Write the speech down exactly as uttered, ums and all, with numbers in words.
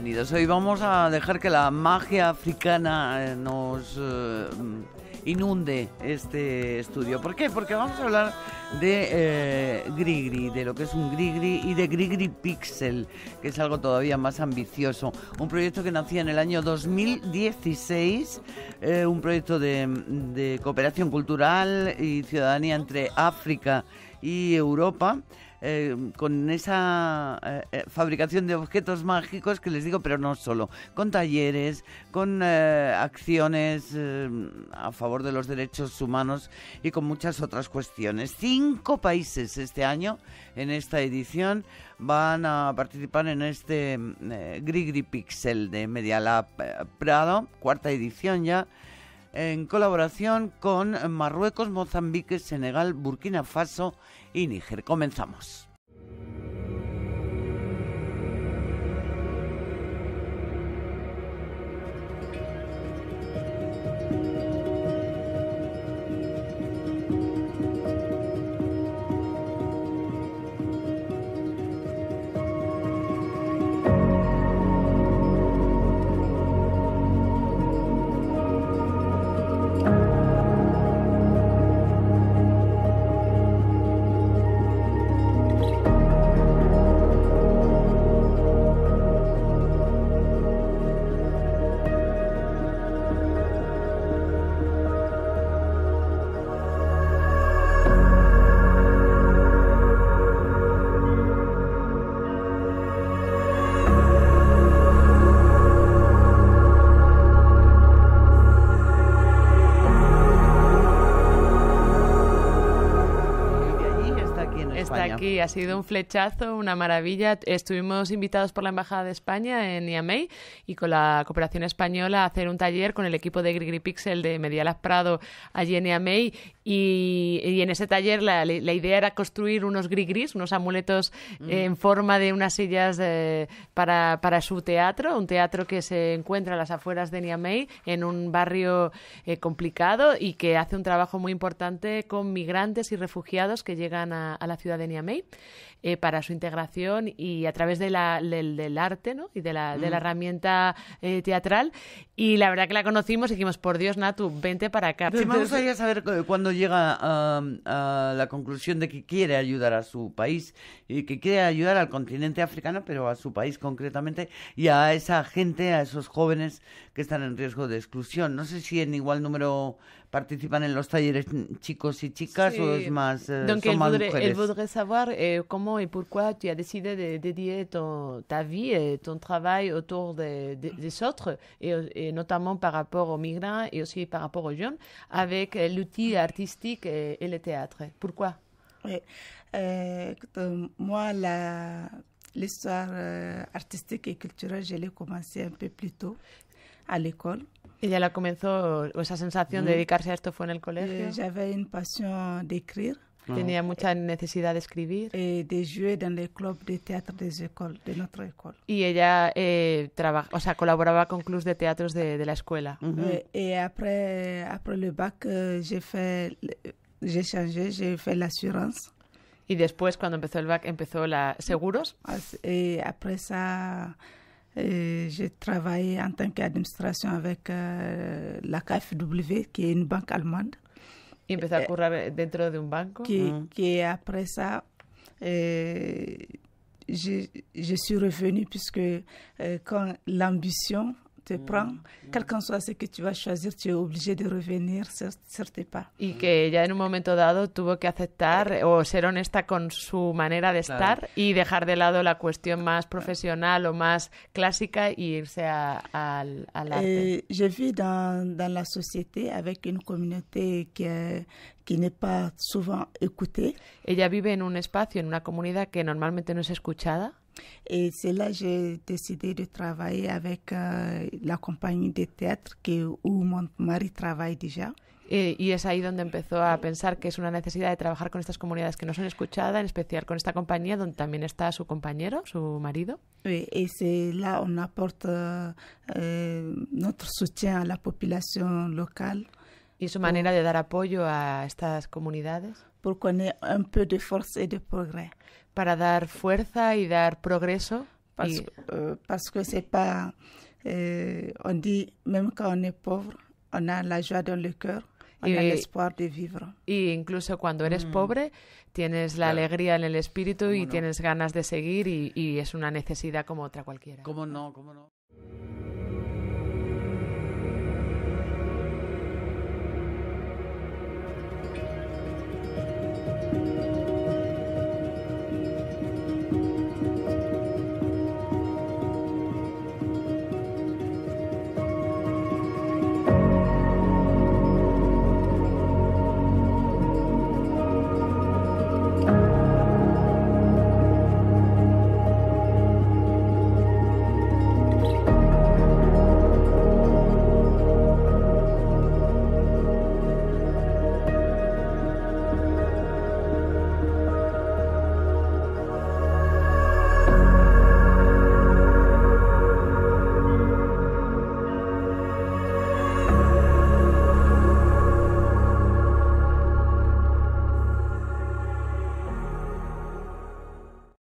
bienvenidos. Hoy vamos a dejar que la magia africana eh, nos eh, inunde este estudio. ¿Por qué? Porque vamos a hablar de eh, Grigri, de lo que es un Grigri y de Grigri Pixel, que es algo todavía más ambicioso. Un proyecto que nacía en el año dos mil dieciséis, eh, un proyecto de, de cooperación cultural y ciudadanía entre África y Europa. Eh, con esa eh, fabricación de objetos mágicos que les digo, pero no solo, con talleres, con eh, acciones eh, a favor de los derechos humanos y con muchas otras cuestiones. Cinco países este año en esta edición van a participar en este eh, Grigri Pixel de Media Lab Prado, cuarta edición ya, en colaboración con Marruecos, Mozambique, Senegal, Burkina Faso y Níger. Comenzamos. Aquí ha sido un flechazo, una maravilla. Estuvimos invitados por la Embajada de España en Niamey y con la cooperación española a hacer un taller con el equipo de Grigri Pixel de Media Lab Prado allí en Niamey y, y en ese taller la, la idea era construir unos grigris, unos amuletos mm. eh, en forma de unas sillas eh, para, para su teatro, un teatro que se encuentra a las afueras de Niamey en un barrio eh, complicado y que hace un trabajo muy importante con migrantes y refugiados que llegan a, a la ciudad de Niamey eh, para su integración y a través de la, del, del arte, ¿no? Y de la, mm. de la herramienta eh, teatral. Y la verdad que la conocimos y dijimos, por Dios, Natu, vente para acá. Sí, me gustaría saber cuándo llega a, a la conclusión de que quiere ayudar a su país y que quiere ayudar al continente africano, pero a su país concretamente y a esa gente, a esos jóvenes que están en riesgo de exclusión. No sé si en igual número participan en los talleres chicos y chicas sí. o es más, eh, Donc, son más voudrait, mujeres. Elle voudrait savoir eh, comment et pourquoi tu as décidé de dédier ton, ta vie et ton travail autour de, de, des autres, et, et notamment par rapport aux migrants et aussi par rapport aux jeunes, avec l'outil artistique et, et le théâtre. Pourquoi? Oui. Euh, euh, moi, la, l'histoire euh, artistique et culturelle, je l'ai commencé un peu plus tôt à l'école. Ella la comenzó, o esa sensación mm. de dedicarse a esto fue en el colegio. J'avais une passion d'écrire. Tenía mucha necesidad de escribir. Et de jouer dans les clubs de théâtre des écoles, de notre école. Y ella eh, trabaja, o sea, colaboraba con clubs de teatros de, de la escuela. Mm-hmm. Et après, après le bac, j'ai fait, j'ai changé, j'ai fait l'assurance. Y después, cuando empezó el bac, empezó la seguros. Et après ça, euh, j'ai travaillé en tant qu'administration avec euh, la K F W, qui est une banque allemande. Y empezó a currar dentro de un banco. Que, mm. que après ça, euh, je, je suis revenue puisque euh, quand l'ambition te prend, mm. quel qu'en soit ce que tu vas choisir, tu es obligé de revenir sur, sur tes pas. Y que ella en un momento dado tuvo que aceptar o ser honesta con su manera de estar claro. y dejar de lado la cuestión más profesional o más clásica y irse a, a, al arte. Euh, je vis dans, dans la société avec une communauté qui est qui n'est pas souvent écoutée. Ella vive en un espacio, en una comunidad que normalmente no es escuchada. Et c'est là que j'ai décidé de travailler avec euh, la compagnie de théâtre que, où mon mari travaille déjà. Y, y es ahí donde empezó a pensar que es una necesidad de trabajar con estas comunidades que no son escuchadas, en especial con esta compañía donde también está su compañero, su marido. Oui, et c'est là on apporte euh, notre soutien à la population locale. Y su manera de dar apoyo a estas comunidades. Pour qu'on ait un peu de force et de progrès. Para dar fuerza y dar progreso. Parce, y... euh, parce que c'est pas, euh, on dit, même quand on est pauvre, on a la joie dans le cœur, on y, a l'espoir de vivre. Y incluso cuando eres mm. pobre, tienes la claro. alegría en el espíritu y no? tienes ganas de seguir y, y es una necesidad como otra cualquiera. ¿Cómo no? ¿Cómo no?